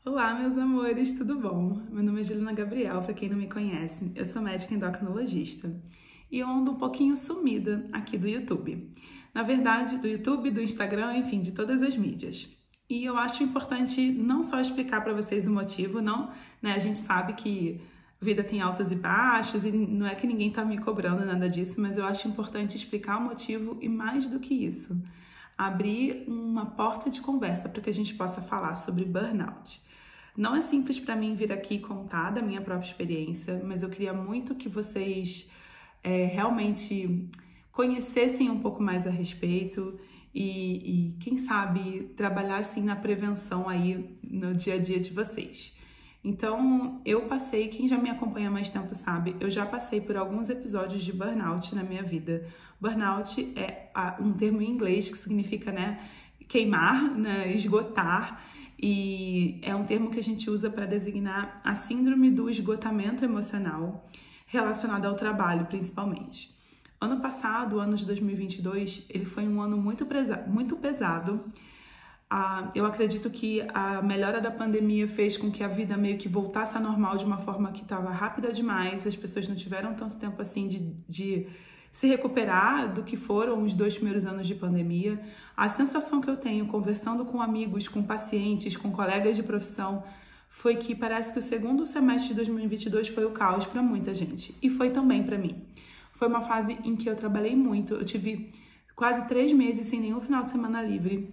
Olá, meus amores, tudo bom? Meu nome é Juliana Gabriel, para quem não me conhece, eu sou médica endocrinologista e eu ando um pouquinho sumida aqui do YouTube. Na verdade, do YouTube, do Instagram, enfim, de todas as mídias. E eu acho importante não só explicar para vocês o motivo, não, né? A gente sabe que a vida tem altas e baixos e não é que ninguém tá me cobrando nada disso, mas eu acho importante explicar o motivo e mais do que isso, abrir uma porta de conversa para que a gente possa falar sobre burnout. Não é simples para mim vir aqui contar da minha própria experiência, mas eu queria muito que vocês realmente conhecessem um pouco mais a respeito e quem sabe, trabalhassem na prevenção aí no dia a dia de vocês. Então, eu passei, quem já me acompanha há mais tempo sabe, eu já passei por alguns episódios de burnout na minha vida. Burnout é um termo em inglês que significa, queimar, esgotar. E é um termo que a gente usa para designar a síndrome do esgotamento emocional relacionada ao trabalho, principalmente. Ano passado, o ano de 2022, ele foi um ano muito pesado. Eu acredito que a melhora da pandemia fez com que a vida meio que voltasse a normal de uma forma que estava rápida demais. As pessoas não tiveram tanto tempo assim de se recuperar do que foram os 2 primeiros anos de pandemia. A sensação que eu tenho conversando com amigos, com pacientes, com colegas de profissão, foi que parece que o segundo semestre de 2022 foi o caos para muita gente. E foi também para mim. Foi uma fase em que eu trabalhei muito. Eu tive quase 3 meses sem nenhum final de semana livre.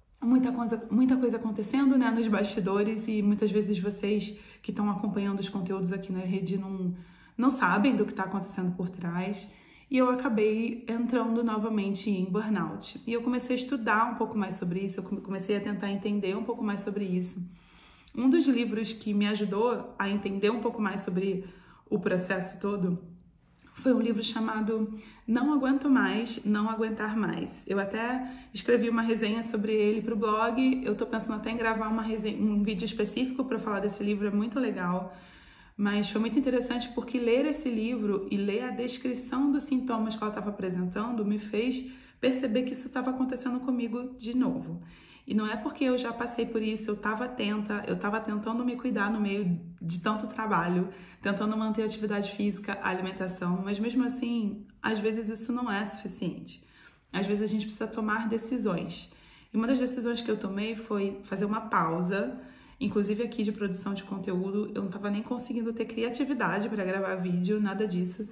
Muita coisa acontecendo, nos bastidores, e muitas vezes vocês que estão acompanhando os conteúdos aqui na rede não sabem do que está acontecendo por trás. E eu acabei entrando novamente em burnout. E eu comecei a estudar um pouco mais sobre isso, eu comecei a tentar entender um pouco mais sobre isso. Um dos livros que me ajudou a entender um pouco mais sobre o processo todo foi um livro chamado Não Aguento Mais, Não Aguentar Mais. Eu até escrevi uma resenha sobre ele para o blog, eu tô pensando até em gravar um vídeo específico para falar desse livro, é muito legal. Mas foi muito interessante porque ler esse livro e ler a descrição dos sintomas que ela estava apresentando me fez perceber que isso estava acontecendo comigo de novo. E não é porque eu já passei por isso, eu estava atenta, eu estava tentando me cuidar no meio de tanto trabalho, tentando manter a atividade física, a alimentação, mas mesmo assim, às vezes isso não é suficiente. Às vezes a gente precisa tomar decisões. E uma das decisões que eu tomei foi fazer uma pausa. Inclusive aqui de produção de conteúdo, eu não estava nem conseguindo ter criatividade para gravar vídeo, nada disso.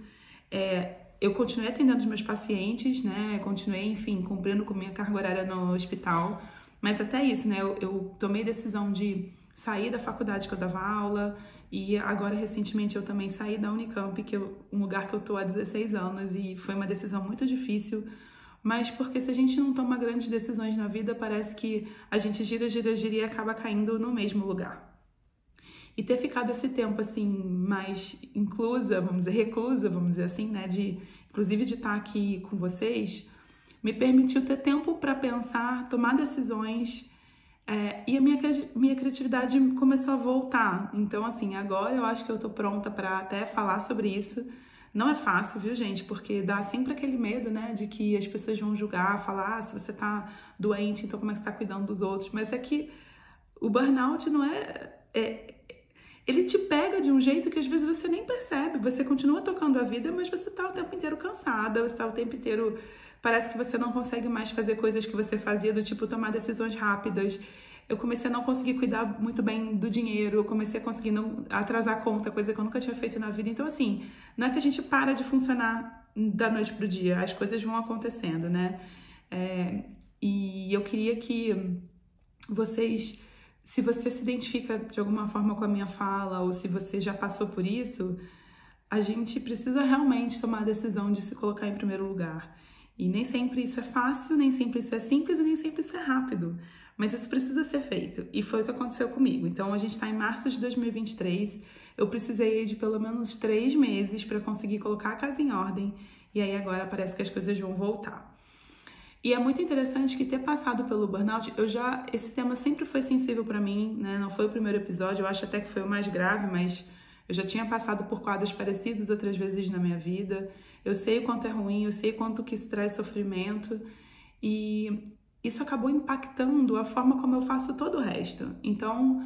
Eu continuei atendendo os meus pacientes, continuei, enfim, cumprindo com minha carga horária no hospital, mas até isso, eu tomei decisão de sair da faculdade que eu dava aula e agora, recentemente, eu também saí da Unicamp, que é um lugar que eu estou há 16 anos e foi uma decisão muito difícil. Mas porque se a gente não toma grandes decisões na vida, parece que a gente gira e acaba caindo no mesmo lugar. E ter ficado esse tempo assim, mais reclusa, vamos dizer assim, inclusive de estar aqui com vocês, me permitiu ter tempo para pensar, tomar decisões, e a minha criatividade começou a voltar. Então, assim, agora eu acho que eu tô pronta para até falar sobre isso. Não é fácil, viu, gente? Porque dá sempre aquele medo, de que as pessoas vão julgar, falar, se você tá doente, então como é que você tá cuidando dos outros? Mas é que o burnout não ele te pega de um jeito que às vezes você nem percebe. Você continua tocando a vida, mas você tá o tempo inteiro cansada, você tá o tempo inteiro... Parece que você não consegue mais fazer coisas que você fazia, do tipo tomar decisões rápidas. Eu comecei a não conseguir cuidar muito bem do dinheiro, eu comecei a conseguir não atrasar a conta, coisa que eu nunca tinha feito na vida. Então, assim, não é que a gente para de funcionar da noite pro dia, as coisas vão acontecendo, E eu queria que vocês, se você se identifica de alguma forma com a minha fala, ou se você já passou por isso, a gente precisa realmente tomar a decisão de se colocar em primeiro lugar. E nem sempre isso é fácil, nem sempre isso é simples e nem sempre isso é rápido. Mas isso precisa ser feito. E foi o que aconteceu comigo. Então, a gente está em março de 2023. Eu precisei de pelo menos 3 meses para conseguir colocar a casa em ordem. E aí, agora parece que as coisas vão voltar. E é muito interessante que ter passado pelo burnout, esse tema sempre foi sensível para mim, Não foi o primeiro episódio, eu acho até que foi o mais grave, mas eu já tinha passado por quadros parecidos outras vezes na minha vida. Eu sei o quanto é ruim, eu sei o quanto que isso traz sofrimento. E isso acabou impactando a forma como eu faço todo o resto. Então,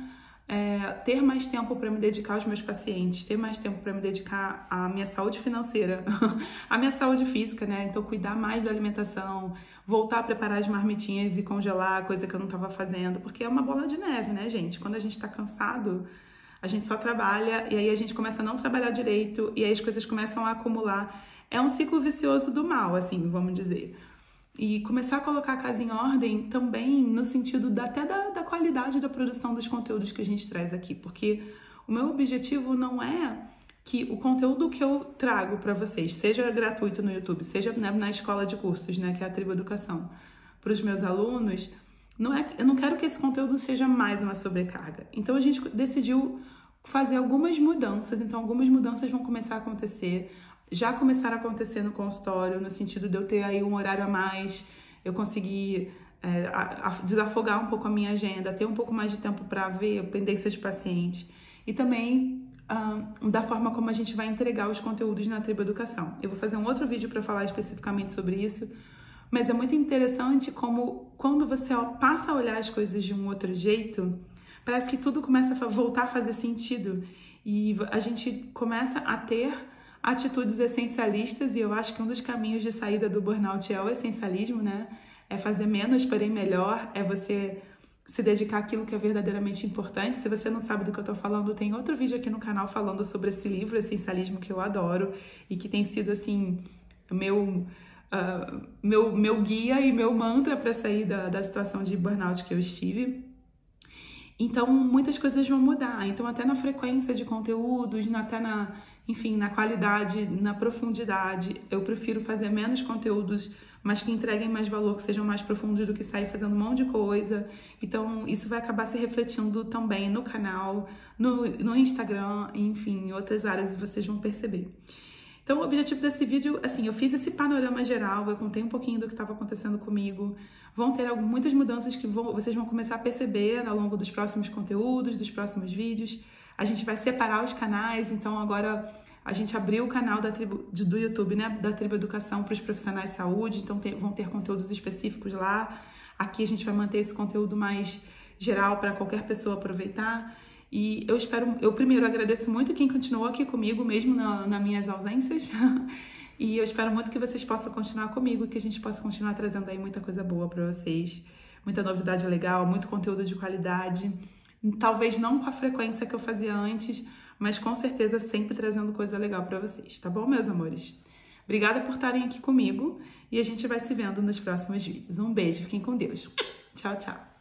ter mais tempo para me dedicar aos meus pacientes, ter mais tempo para me dedicar à minha saúde financeira, à minha saúde física, né? Então, cuidar mais da alimentação, voltar a preparar as marmitinhas e congelar, coisa que eu não estava fazendo, porque é uma bola de neve, né, gente? Quando a gente está cansado, a gente só trabalha e aí a gente começa a não trabalhar direito e aí as coisas começam a acumular. É um ciclo vicioso do mal, assim, vamos dizer. E começar a colocar a casa em ordem também no sentido até da qualidade da produção dos conteúdos que a gente traz aqui, porque o meu objetivo não é que o conteúdo que eu trago para vocês, seja gratuito no YouTube, seja na escola de cursos, né, que é a Tribo Educação, para os meus alunos, eu não quero que esse conteúdo seja mais uma sobrecarga. Então a gente decidiu fazer algumas mudanças, então algumas mudanças vão começar a acontecer. Já começaram a acontecer no consultório, no sentido de eu ter aí um horário a mais, eu conseguir desafogar um pouco a minha agenda, ter um pouco mais de tempo para ver a pendência de paciente. E também da forma como a gente vai entregar os conteúdos na Tribo Educação. Eu vou fazer um outro vídeo para falar especificamente sobre isso, mas é muito interessante como quando você passa a olhar as coisas de um outro jeito, parece que tudo começa a voltar a fazer sentido e a gente começa a ter atitudes essencialistas, e eu acho que um dos caminhos de saída do burnout é o essencialismo, né? É fazer menos, porém melhor, é você se dedicar àquilo que é verdadeiramente importante. Se você não sabe do que eu tô falando, tem outro vídeo aqui no canal falando sobre esse livro, Essencialismo, que eu adoro e que tem sido, assim, meu guia e meu mantra para sair da situação de burnout que eu estive. Então, muitas coisas vão mudar. Então, até na frequência de conteúdos, enfim, na qualidade, na profundidade, eu prefiro fazer menos conteúdos, mas que entreguem mais valor, que sejam mais profundos do que sair fazendo um monte de coisa. Então, isso vai acabar se refletindo também no canal, no Instagram, enfim, em outras áreas, vocês vão perceber. Então, o objetivo desse vídeo, assim, eu fiz esse panorama geral, eu contei um pouquinho do que estava acontecendo comigo. Vão ter muitas mudanças que vocês vão começar a perceber ao longo dos próximos conteúdos, dos próximos vídeos. A gente vai separar os canais, então agora a gente abriu o canal do YouTube, né, da Tribo Educação para os profissionais de saúde, então vão ter conteúdos específicos lá. Aqui a gente vai manter esse conteúdo mais geral para qualquer pessoa aproveitar. E eu primeiro agradeço muito quem continuou aqui comigo, mesmo nas minhas ausências. E eu espero muito que vocês possam continuar comigo e que a gente possa continuar trazendo aí muita coisa boa para vocês. Muita novidade legal, muito conteúdo de qualidade. Talvez não com a frequência que eu fazia antes, mas com certeza sempre trazendo coisa legal para vocês, tá bom, meus amores? Obrigada por estarem aqui comigo e a gente vai se vendo nos próximos vídeos. Um beijo, fiquem com Deus. Tchau, tchau.